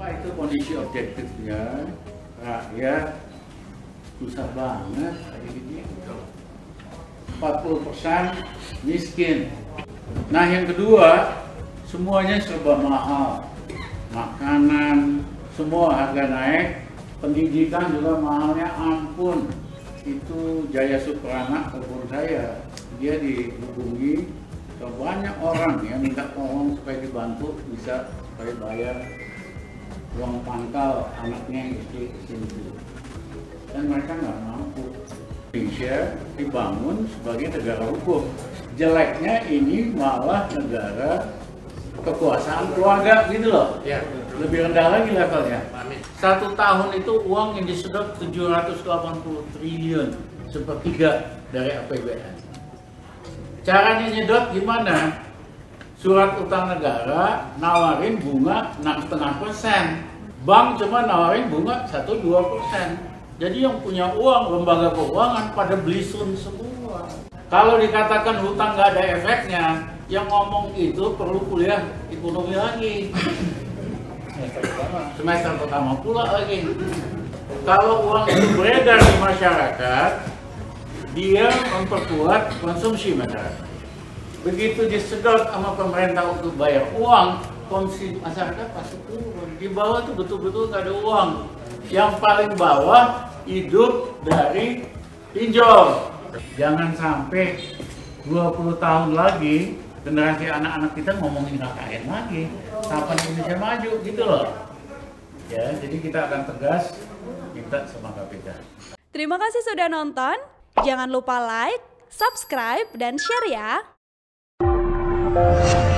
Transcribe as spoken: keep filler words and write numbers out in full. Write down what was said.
Nah, itu kondisi objektifnya rakyat susah banget hari ini. empat puluh persen miskin. Nah, yang kedua, semuanya serba mahal. Makanan, semua harga naik. Pendidikan juga mahalnya ampun. Itu Jaya Suprana, telepon saya. Dia dihubungi ke banyak orang yang minta tolong supaya dibantu bisa supaya bayar uang pangkal anaknya yang S D ke sini. Dan mereka nggak mampu. Indonesia dibangun sebagai negara hukum. Jeleknya ini malah negara kekuasaan keluarga gitu loh. Ya, lebih rendah lagi levelnya. Satu tahun itu uang yang disedot tujuh ratus delapan puluh triliun, sepertiga dari A P B N. Caranya nyedot gimana? Surat utang negara nawarin bunga enam koma lima persen. Bank cuma nawarin bunga satu sampai dua persen. Jadi yang punya uang, lembaga keuangan pada beli sun semua. Kalau dikatakan hutang nggak ada efeknya, yang ngomong itu perlu kuliah ekonomi lagi. Semester pertama pula lagi. Kalau uang itu beredar di masyarakat, dia memperkuat konsumsi masyarakat. Begitu disedot sama pemerintah untuk bayar uang, konsumsi masyarakat pasti turun. Di bawah itu betul-betul nggak ada uang. Yang paling bawah hidup dari pinjol. Jangan sampai dua puluh tahun lagi generasi anak-anak kita ngomongin K K N lagi. Kapan Indonesia maju gitu loh. Ya, jadi kita akan tegas minta sama K P K. Terima kasih sudah nonton. Jangan lupa like, subscribe, dan share ya.